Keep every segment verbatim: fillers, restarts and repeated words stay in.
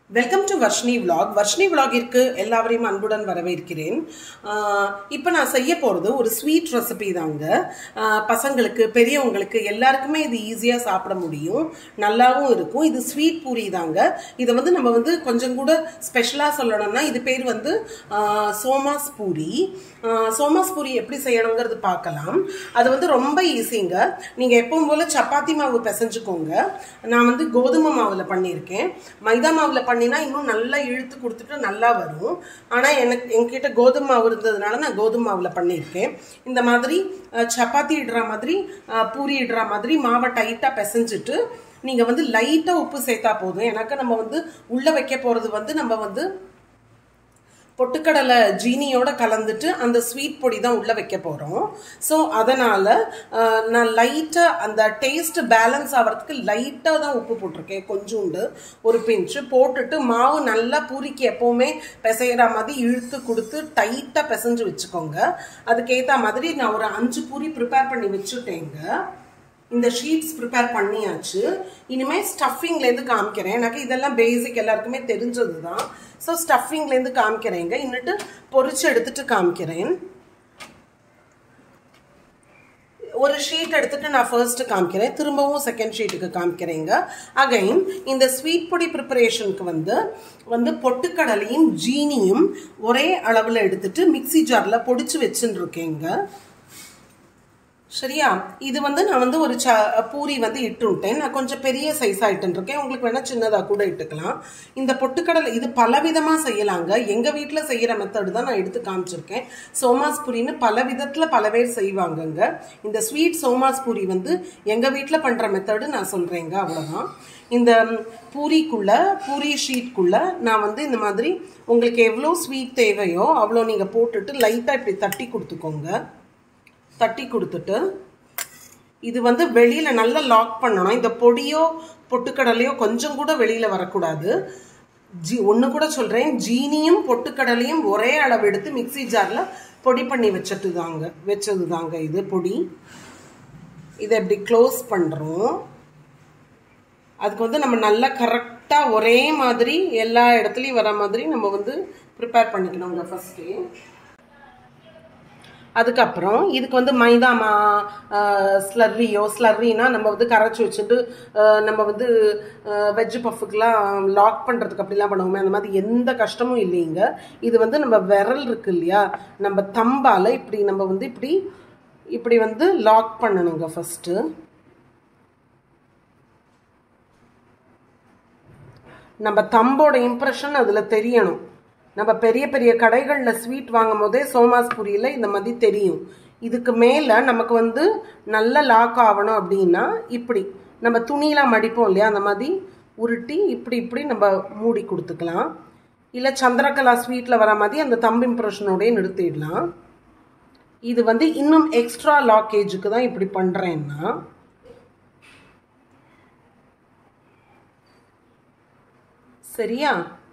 Welcome to Varshini vlog. Varshini vlogற்கு எல்லாரையும் அன்புடன் வரவேற்கிறேன். இப்போ நான் செய்ய போகிறது ஒரு ஸ்வீட் ரெசிபி தாங்க. பசங்களுக்கு பெரியவங்களுக்கு எல்லாருக்குமே இது ஈஸியாக சாப்பிட முடியும், நல்லாவும் இருக்கும். இது ஸ்வீட் பூரி தாங்க. இதை வந்து நம்ம வந்து கொஞ்சம் கூட ஸ்பெஷலாக சொல்லணும்னா இது பேர் வந்து சோமாஸ் பூரி. சோமாஸ் பூரி எப்படி செய்யணுங்கிறது பார்க்கலாம். அது வந்து ரொம்ப ஈஸிங்க. நீங்கள் எப்பவும் போல் சப்பாத்தி மாவு பிசைஞ்சுக்கோங்க. நான் வந்து கோதுமை மாவில் பண்ணியிருக்கேன். மைதா மாவில் பண்ணினா இன்னும் நல்லா இழுத்து கொடுத்துட்டு நல்லா வரும். ஆனால் எனக்கு என்கிட்ட கோதுமை மாவு இருந்ததுனால நான் கோதுமை மாவில் பண்ணியிருக்கேன். இந்த மாதிரி சப்பாத்தி இடுற மாதிரி பூரி இடுற மாதிரி மாவை டைட்டாக பிசைஞ்சிட்டு நீங்கள் வந்து லைட்டாக உப்பு சேர்த்தா போதும். எனக்கு நம்ம வந்து உள்ளே வைக்க போகிறது வந்து நம்ம வந்து பொட்டுக்கடலை ஜீனியோட கலந்துட்டு அந்த ஸ்வீட் பொடி தான் உள்ளே வைக்க போகிறோம். ஸோ அதனால் நான் லைட்டாக அந்த டேஸ்ட் பேலன்ஸ் ஆகிறதுக்கு லைட்டாக தான் உப்பு போட்டிருக்கேன். கொஞ்சோண்டு ஒரு பிஞ்சு போட்டுட்டு மாவு நல்லா பூரிக்கு எப்போவுமே பிசைகிற மாதிரி இழுத்து கொடுத்து டைட்டாக பிசைஞ்சு வச்சுக்கோங்க. அதுக்கேற்ற மாதிரி நான் ஒரு அஞ்சு பூரி ப்ரிப்பேர் பண்ணி வச்சுட்டேங்க. இந்த ஷீட்ஸ் ப்ரிப்பேர் பண்ணியாச்சு. இனிமேல் ஸ்டஃபிங்லேருந்து காமிக்கிறேன். எனக்கு இதெல்லாம் பேசிக் எல்லாருக்குமே தெரிஞ்சது தான். ஸோ ஸ்டஃபிங்லேருந்து காமிக்கிறேங்க. இன்னிட்டு பொரிச்சு எடுத்துட்டு காமிக்கிறேன். ஒரு ஷீட் எடுத்துட்டு நான் ஃபர்ஸ்ட் காமிக்கிறேன், திரும்பவும் செகண்ட் ஷீட்டுக்கு காமிக்கிறேங்க. அகைன் இந்த ஸ்வீட் பொடி ப்ரிப்பரேஷனுக்கு வந்து வந்து பொட்டுக்கடலையும் ஜீனியும் ஒரே அளவில் எடுத்துட்டு மிக்சி ஜாரில் பொடிச்சு வச்சுன்னு இருக்கேங்க. சரியா? இது வந்து நான் வந்து ஒரு ச பூரி வந்து இட்டுட்டேன். நான் கொஞ்சம் பெரிய சைஸாக இட்டுருக்கேன். உங்களுக்கு வேணால் சின்னதாக கூட இட்டுக்கலாம். இந்த பொட்டுக்கடலை இது பலவிதமாக செய்யலாங்க. எங்கள் வீட்டில் செய்கிற மெத்தடு தான் நான் எடுத்து காமிச்சிருக்கேன். சோமாஸ் பூரின்னு பல விதத்தில் பல பேர் செய்வாங்கங்க. இந்த ஸ்வீட் சோமாஸ் பூரி வந்து எங்கள் வீட்டில் பண்ணுற மெத்தடு நான் சொல்கிறேங்க. அவ்வளோதான். இந்த பூரிக்குள்ளே பூரி ஷீட்குள்ளே நான் வந்து இந்த மாதிரி உங்களுக்கு எவ்வளோ ஸ்வீட் தேவையோ அவ்வளோ நீங்கள் போட்டுட்டு லைட்டாக இப்படி தட்டி கொடுத்துக்கோங்க. தட்டி கொடுத்துட்டு இது வந்து வெளியில் நல்லா லாக் பண்ணணும். இந்த பொடியோ பொட்டுக்கடலையோ கொஞ்சம் கூட வெளியில் வரக்கூடாது. ஜீ ஒன்று கூட சொல்கிறேன், ஜீனியும் பொட்டுக்கடலையும் ஒரே அளவு எடுத்து மிக்சி ஜாரில் பொடி பண்ணி வச்சுட்டு தாங்க வச்சது தாங்க இது பொடி. இதை எப்படி க்ளோஸ் பண்ணுறோம். அதுக்கு வந்து நம்ம நல்லா கரெக்டாக ஒரே மாதிரி எல்லா இடத்துலையும் வர மாதிரி நம்ம வந்து ப்ரிப்பேர் பண்ணிக்கணுங்க ஃபஸ்ட்டு. அதுக்கப்புறம் இதுக்கு வந்து மைதா மா ஸ்லர்ரியோ ஸ்லர்ரினா நம்ம வந்து கரைச்சி வச்சுட்டு நம்ம வந்து வெஜ் பஃபுக்கெலாம் லாக் பண்ணுறதுக்கு அப்படிலாம் பண்ணுவோமே, அந்த மாதிரி எந்த கஷ்டமும் இல்லைங்க. இது வந்து நம்ம விரல் இருக்கு இல்லையா, நம்ம தம்பால் இப்படி நம்ம வந்து இப்படி இப்படி வந்து லாக் பண்ணணுங்க. ஃபஸ்ட்டு நம்ம தம்போட இம்ப்ரெஷன் அதில் தெரியணும். நம்ம பெரிய பெரிய கடைகளில் ஸ்வீட் வாங்கும் போதே சோமாஸ் பூரியில் இந்த மாதிரி தெரியும். இதுக்கு மேலே நமக்கு வந்து நல்ல லாக் ஆகணும் அப்படின்னா இப்படி நம்ம துணியெலாம் மடிப்போம் இல்லையா, அந்த மாதிரி உருட்டி இப்படி இப்படி நம்ம மூடி கொடுத்துக்கலாம். இல்லை சந்திரகலா ஸ்வீட்டில் வர மாதிரி அந்த தம்பு இம்ப்ரெஷனோடய நிறுத்திடலாம். இது வந்து இன்னும் எக்ஸ்ட்ரா லாக்கேஜுக்கு தான் இப்படி பண்ணுறேன்னா. சரியா?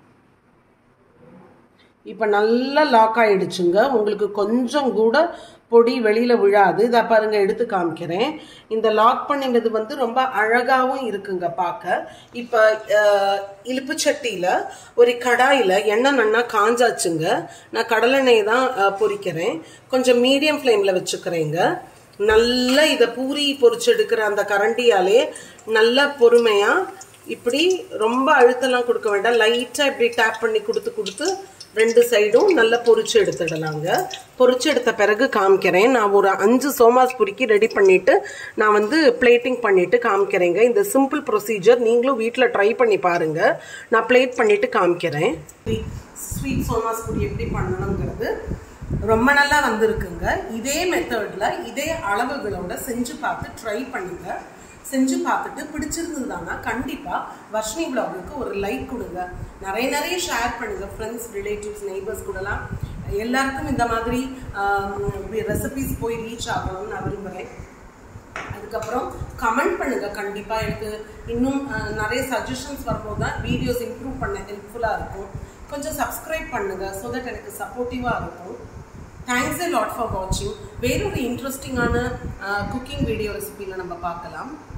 இப்போ நல்லா லாக் ஆகிடுச்சுங்க. உங்களுக்கு கொஞ்சம் கூட பொடி வெளியில் விழாது. இதை பாருங்க, எடுத்து காமிக்கிறேன். இந்த லாக் பண்ணினது வந்து ரொம்ப அழகாகவும் இருக்குங்க பார்க்க. இப்போ இழுப்பு சட்டியில் ஒரு கடாயில் எண்ணெய் நன்னா காஞ்சாச்சுங்க. நான் கடலெண்ணெய் தான் பொரிக்கிறேன். கொஞ்சம் மீடியம் ஃப்ளேமில் வச்சுக்கிறேங்க. நல்லா இதை பூரி பொரிச்சு எடுக்கிற அந்த கரண்டியாலே நல்லா பொறுமையாக இப்படி ரொம்ப அழுத்தலாம் கொடுக்க வேண்டாம். லைட்டாக இப்படி டேப் பண்ணி கொடுத்து கொடுத்து ரெண்டு சைடும் நல்லா பொரிச்சு எடுத்துடலாங்க. பொரிச்சு எடுத்த பிறகு காமிக்கிறேன். நான் ஒரு அஞ்சு சோமாஸ் பூரிக்கு ரெடி பண்ணிவிட்டு நான் வந்து பிளேட்டிங் பண்ணிவிட்டு காமிக்கிறேங்க. இந்த சிம்பிள் ப்ரொசீஜர் நீங்களும் வீட்டில் ட்ரை பண்ணி பாருங்கள். நான் பிளேட் பண்ணிவிட்டு காமிக்கிறேன். ஸ்வீட் சோமாஸ் பூரி எப்படி பண்ணணுங்கிறது ரொம்ப நல்லா வந்திருக்குங்க. இதே மெத்தடில் இதே அளவுகளோட செஞ்சு பார்த்து ட்ரை பண்ணுங்க. செஞ்சு பார்த்துட்டு பிடிச்சிருந்ததுதானா கண்டிப்பாக வர்ஷினி vlogக்கு ஒரு லைக் கொடுங்க. நிறைய நிறைய ஷேர் பண்ணுங்கள். ஃப்ரெண்ட்ஸ், ரிலேட்டிவ்ஸ், நெய்பர்ஸ் கூடலாம் எல்லாருக்கும் இந்த மாதிரி ரெசிபிஸ் போய் ரீச் ஆகணும்னு நான் விரும்புகிறேன். அதுக்கப்புறம் கமெண்ட் பண்ணுங்கள். கண்டிப்பாக எனக்கு இன்னும் நிறைய சஜஷன்ஸ் வரும்போது தான் வீடியோஸ் இம்ப்ரூவ் பண்ண ஹெல்ப்ஃபுல்லாக இருக்கும். கொஞ்சம் சப்ஸ்கிரைப் பண்ணுங்கள், ஸோ தட் எனக்கு சப்போர்ட்டிவாக இருக்கும். Thanks a lot for watching. வேறொரு இன்ட்ரெஸ்டிங்கான குக்கிங் வீடியோ ரெசிபியில் நம்ம பார்க்கலாம்.